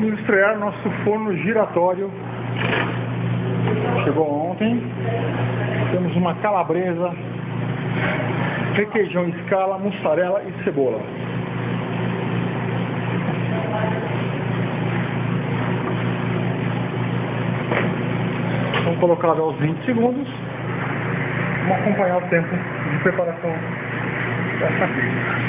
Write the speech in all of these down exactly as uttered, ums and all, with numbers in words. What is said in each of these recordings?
Vamos estrear nosso forno giratório. Chegou ontem. Temos uma calabresa, requeijão em escala, mussarela e cebola. Vamos colocar aos vinte segundos. Vamos acompanhar o tempo de preparação dessa pizza.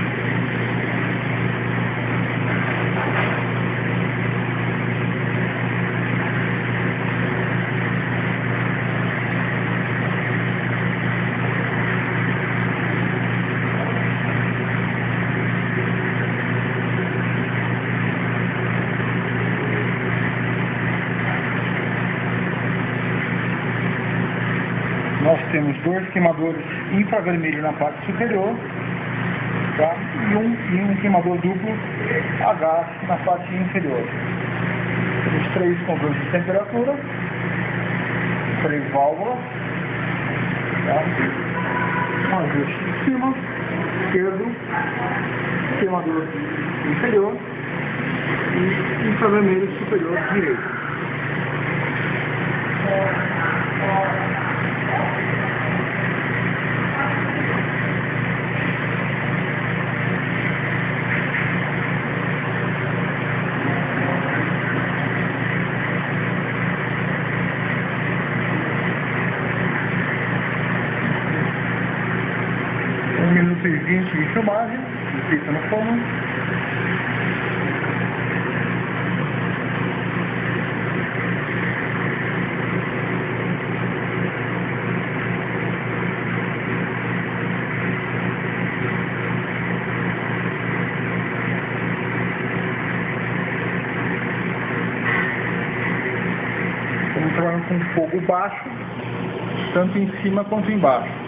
Nós temos dois queimadores infravermelho na parte superior, tá? e, um, e um queimador duplo a gás na parte inferior. Temos três controles de temperatura, três válvulas, tá? um ajuste em cima, esquerdo, queimador inferior e infravermelho superior direito. um minuto e vinte de filmagem, de pizza no forno. Estamos trabalhando com fogo baixo, tanto em cima quanto embaixo.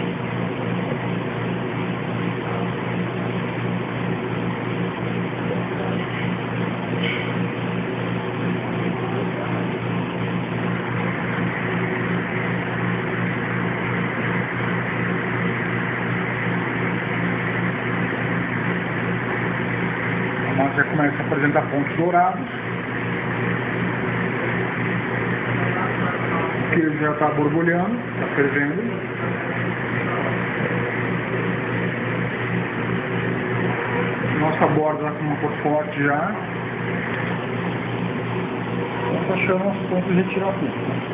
A já começa a apresentar pontos dourados. O queijo já está borbulhando, está fervendo. Nossa borda está com uma cor forte já. Estamos achando os pontos de retirar tudo.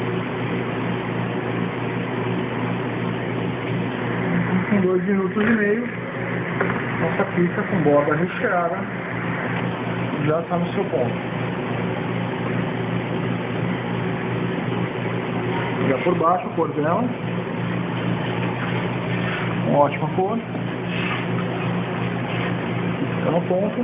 Com dois minutos e meio, nossa pizza com borda recheada já está no seu ponto. Já por baixo a cor dela, uma ótima cor, está no ponto.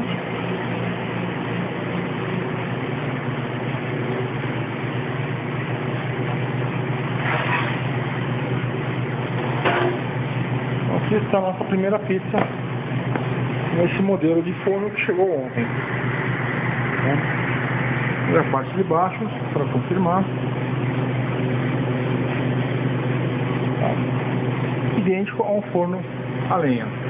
Aqui está a nossa primeira pizza nesse modelo de forno que chegou ontem. E a parte de baixo, para confirmar, idêntico a um forno a lenha.